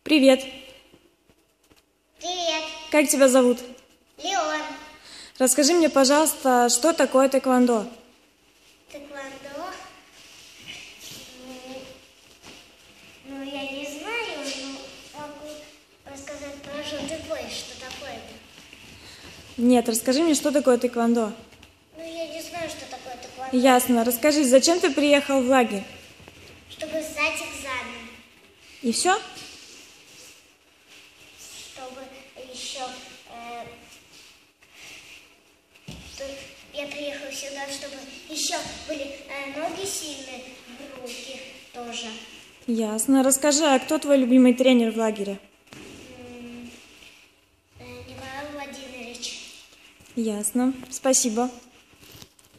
Привет. Привет, Как тебя зовут? Леон. Расскажи мне, пожалуйста, что такое тэквондо? Тэквондо? Я не знаю, но могу рассказать про живой, что такое-то. Нет, расскажи мне, что такое тэквондо? Я не знаю, что такое тэквондо. Ясно. Расскажи, зачем ты приехал в лагерь? Чтобы сдать экзамен. И все? Чтобы еще... Я приехала сюда, чтобы еще были ноги сильные, руки тоже. Ясно. Расскажи, а кто твой любимый тренер в лагере? Николай Владимирович. Ясно. Спасибо.